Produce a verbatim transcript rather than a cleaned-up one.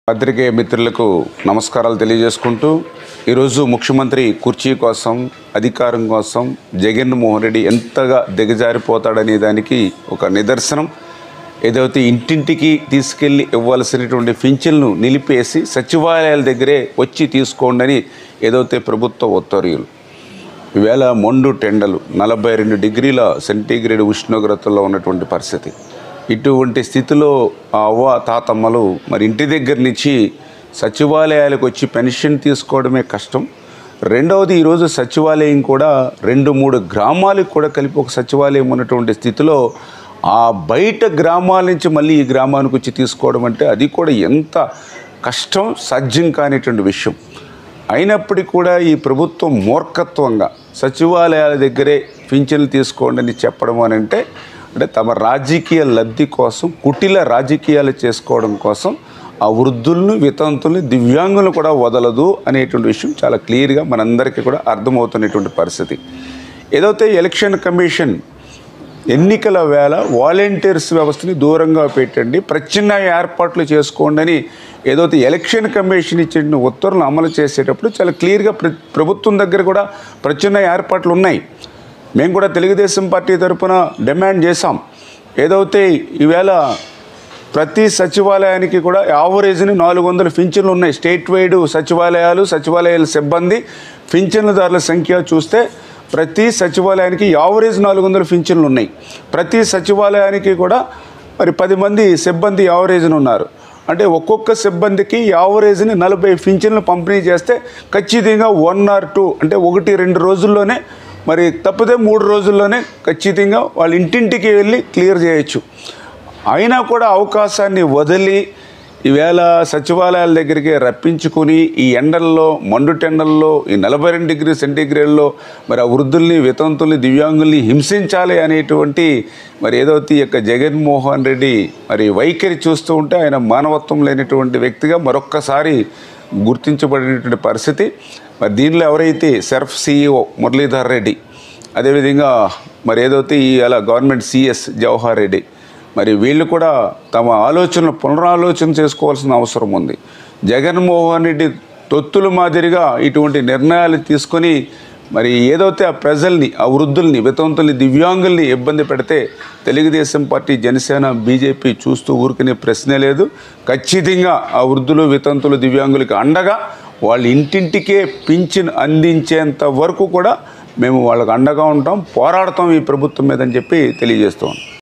పత్రికేయ మిత్రులకు నమస్కారాలు తెలియజేసుకుంటూ ఈరోజు ముఖ్యమంత్రి కుర్చీ కోసం అధికారం కోసం జగన్మోహన్ రెడ్డి ఎంతగా దిగజారిపోతాడనే దానికి ఒక నిదర్శనం. ఏదైతే ఇంటింటికి తీసుకెళ్ళి ఇవ్వాల్సినటువంటి పింఛన్లను నిలిపేసి సచివాలయాల దగ్గరే వచ్చి తీసుకోండి అని ఏదైతే ప్రభుత్వ ఉత్తర్వులు. ఈవేళ మొండు టెండలు నలభై రెండు డిగ్రీల సెంటీగ్రేడ్ ఉష్ణోగ్రతలో ఉన్నటువంటి పరిస్థితి. ఇటువంటి స్థితిలో ఆ అవ్వ తాతమ్మలు మరి ఇంటి దగ్గర నుంచి సచివాలయాలకు వచ్చి పెన్షన్ తీసుకోవడమే కష్టం. రెండవది, ఈరోజు సచివాలయం కూడా రెండు మూడు గ్రామాలకు కూడా కలిపి ఒక సచివాలయం ఉన్నటువంటి స్థితిలో ఆ బయట గ్రామాల నుంచి మళ్ళీ ఈ గ్రామానికి వచ్చి తీసుకోవడం అంటే అది కూడా ఎంత కష్టం, సాధ్యం కానిటువంటి విషయం. అయినప్పటికీ కూడా ఈ ప్రభుత్వం మూర్ఖత్వంగా సచివాలయాల దగ్గరే పింఛన్లు తీసుకోండి అని చెప్పడం అని అంటే అంటే తమ రాజకీయ లబ్ధి కోసం కుటిల రాజకీయాలు చేసుకోవడం కోసం ఆ వృద్ధులను, వితంతుల్ని, దివ్యాంగులను కూడా వదలదు అనేటువంటి విషయం చాలా క్లియర్గా మనందరికీ కూడా అర్థమవుతున్నటువంటి పరిస్థితి. ఏదైతే ఎలక్షన్ కమిషన్ ఎన్నికల వేళ వాలంటీర్స్ వ్యవస్థని దూరంగా పెట్టండి, ప్రత్యామ్నాయ ఏర్పాట్లు చేసుకోండి అని ఏదైతే ఎలక్షన్ కమిషన్ ఇచ్చిన ఉత్తర్వులను అమలు చేసేటప్పుడు చాలా క్లియర్గా ప్ర ప్రభుత్వం దగ్గర కూడా ప్రత్యామ్నాయ ఏర్పాట్లు ఉన్నాయి. మేము కూడా తెలుగుదేశం పార్టీ తరఫున డిమాండ్ చేశాం. ఏదైతే ఈవేళ ప్రతి సచివాలయానికి కూడా యావరేజ్ని నాలుగు వందల పింఛన్లు ఉన్నాయి. స్టేట్ వైడ్ సచివాలయాలు, సచివాలయాల సిబ్బంది పింఛన్లదారుల సంఖ్య చూస్తే ప్రతి సచివాలయానికి యావరేజ్ నాలుగు వందల పింఛన్లు ఉన్నాయి. ప్రతి సచివాలయానికి కూడా మరి పది మంది సిబ్బంది యావరేజ్ని ఉన్నారు. అంటే ఒక్కొక్క సిబ్బందికి యావరేజ్ని నలభై పింఛన్లు పంపిణీ చేస్తే ఖచ్చితంగా వన్ ఆర్ టూ అంటే ఒకటి రెండు రోజుల్లోనే మరి తప్పితే మూడు రోజుల్లోనే ఖచ్చితంగా వాళ్ళ ఇంటింటికి వెళ్ళి క్లియర్ చేయొచ్చు. అయినా కూడా అవకాశాన్ని వదిలి ఈవేళ సచివాలయాల దగ్గరికి రప్పించుకొని ఈ ఎండల్లో, మండు టెండల్లో, ఈ నలభై రెండు డిగ్రీ సెంటీగ్రేడ్లో మరి ఆ వృద్ధుల్ని, వితంతుల్ని, దివ్యాంగుల్ని హింసించాలి అనేటువంటి మరి ఏదైతే ఈ యొక్క జగన్మోహన్ రెడ్డి మరి వైఖరి చూస్తూ ఉంటే ఆయన మానవత్వం లేనటువంటి వ్యక్తిగా మరొక్కసారి గుర్తించబడినటువంటి పరిస్థితి. మరి దీనిలో ఎవరైతే సెర్ఫ్ సిఇఓ మురళీధర్ రెడ్డి, అదేవిధంగా మరి ఏదైతే ఈ అలా గవర్నమెంట్ సిఎస్ జవహర్ రెడ్డి, మరి వీళ్ళు కూడా తమ ఆలోచనలు పునరాలోచన చేసుకోవాల్సిన అవసరం ఉంది. జగన్మోహన్ రెడ్డి తొత్తుల మాదిరిగా ఇటువంటి నిర్ణయాలు తీసుకొని మరి ఏదైతే ఆ ప్రజల్ని, ఆ వృద్ధుల్ని, వితంతుల్ని, దివ్యాంగుల్ని ఇబ్బంది పెడితే తెలుగుదేశం పార్టీ, జనసేన, బీజేపీ చూస్తూ ఊరుకునే ప్రశ్నే లేదు. ఖచ్చితంగా ఆ వృద్ధులు, వితంతులు, దివ్యాంగులకి అండగా వాళ్ళ ఇంటింటికే పింఛన్ అందించేంత వరకు కూడా మేము వాళ్ళకు అండగా ఉంటాం, పోరాడతాం ఈ ప్రభుత్వం మీద అని చెప్పి తెలియజేస్తాం.